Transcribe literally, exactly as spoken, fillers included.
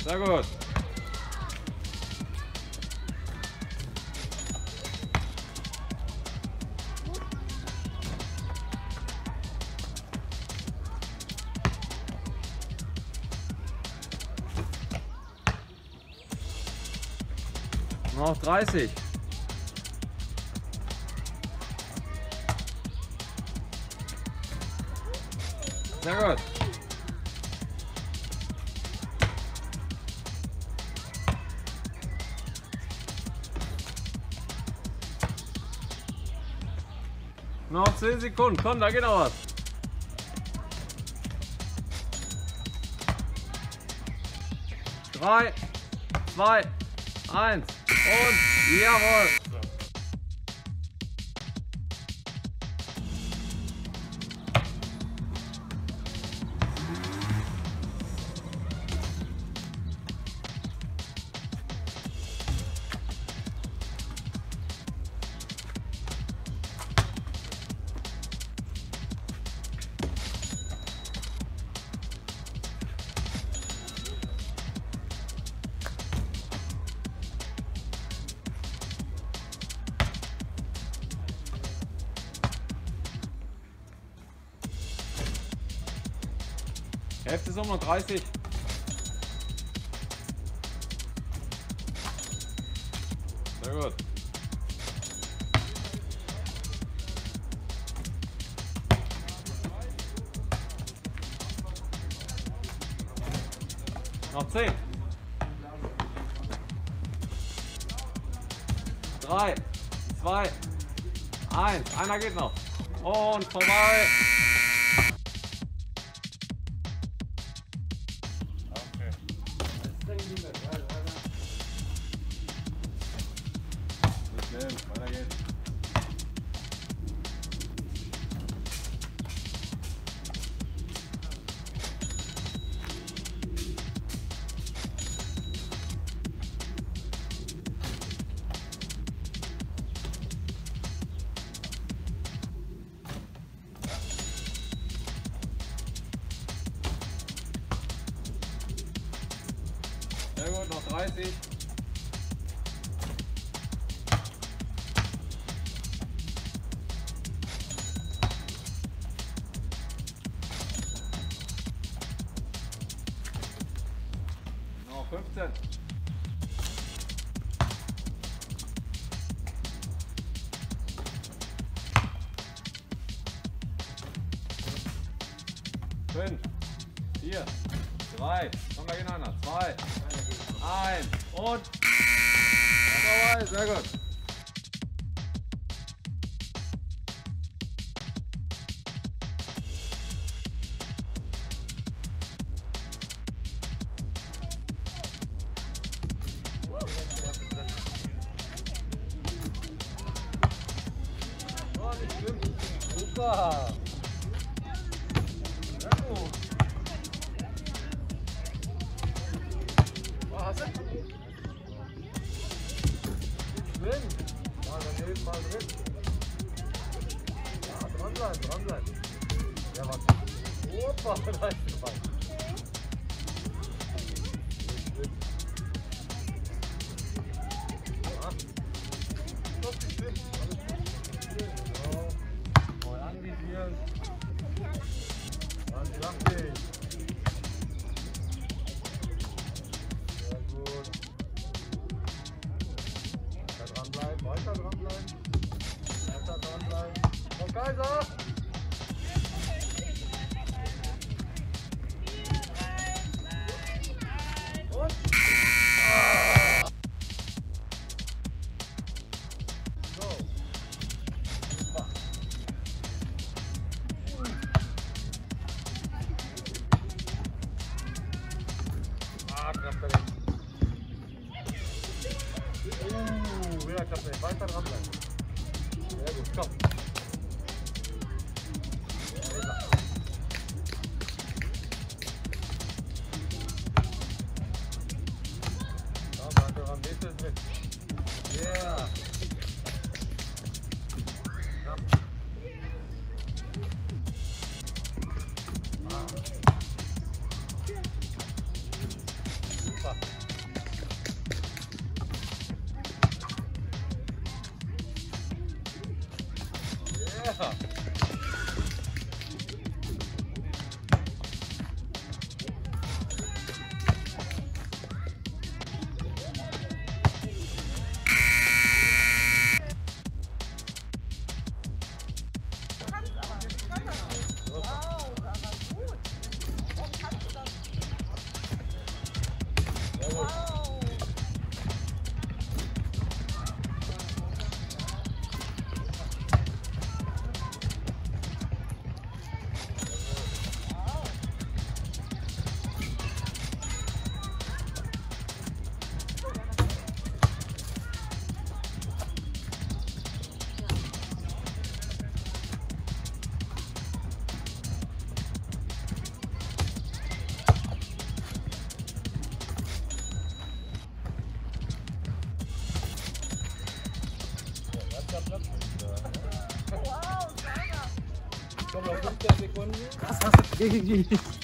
Sehr gut. Noch dreißig. Sehr gut. Noch zehn Sekunden. Komm, da geht noch was. drei, zwei, eins und jawohl. Hälfte ist noch dreißig. Sehr gut. Noch zehn. drei, zwei, eins. Einer geht noch. Und vorbei. Weiter geht's. Sehr gut, noch dreißig. fünfzehn. fünf, vier, drei, komm, da gehen einer, zwei, eins und vorbei, sehr gut. Super! Sehr gut! Was hast du? Drin! Mal daneben, mal drin. Ja, dranbleiben, dranbleiben. Ja, was? Opa, da ist der Ball. Ja, das ist schlimm. Anvisieren. zwanzig, achtzig. Sehr gut. Weiter dranbleiben, weiter dranbleiben. Weiter dranbleiben. Frau Kaiser! Und? Ah. So. Super. Uh, wieder klappt nicht. Weiter dranbleiben. Sehr gut, komm. Komm, weiter dran, nächstes ist mit. Yeah. Komm. Ah. Super. Yeah. Wow, Saga! Komm noch fünfzehn Sekunden. Was hast du?